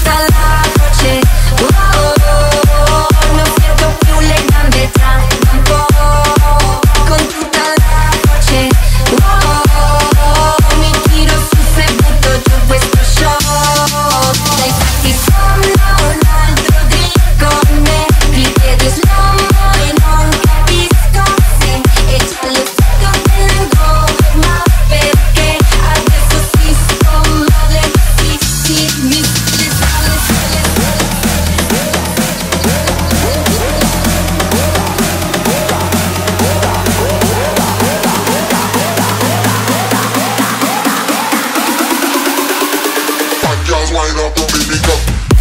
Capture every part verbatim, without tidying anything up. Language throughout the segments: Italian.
tutta la voce. Oh, oh, oh, non sento più le gambe già da un po'. Con tutta la voce. Oh, oh, oh, mi tiro su se butto giù questo show. Dai fatti sonno un altro drink con me. Vi vedo slow e non capisco se è già l'effetto dell'hangover, ma perché adesso si sto male, sì sì mi le sale sale. Fat girls wind up, don't baby go.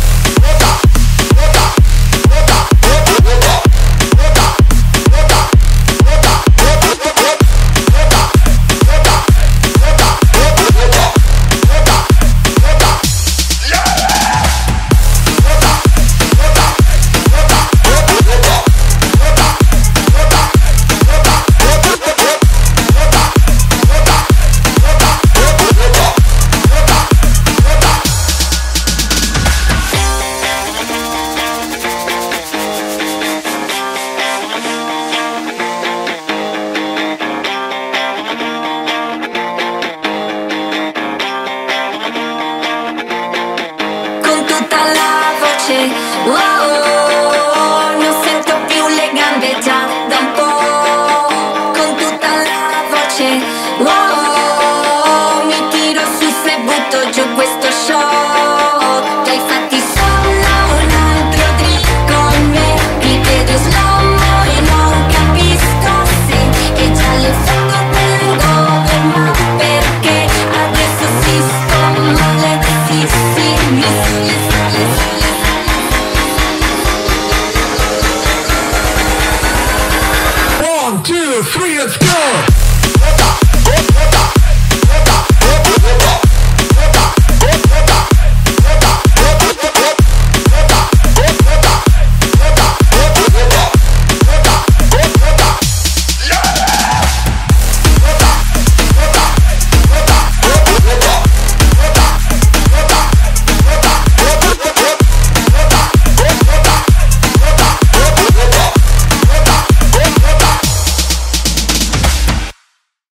Con tutta la voce. Oh, oh, oh, non sento più le gambe già da un po'. Con tutta la voce. Oh, oh, oh, mi tiro su se butto giù questo show. Dai fatti sonno un altro drink con me. Vi vedo slow e non capisco se è già l'effetto dell'hangover, ma perché adesso si sto male, sì sì mi sale sale sale. One, two, three, let's go!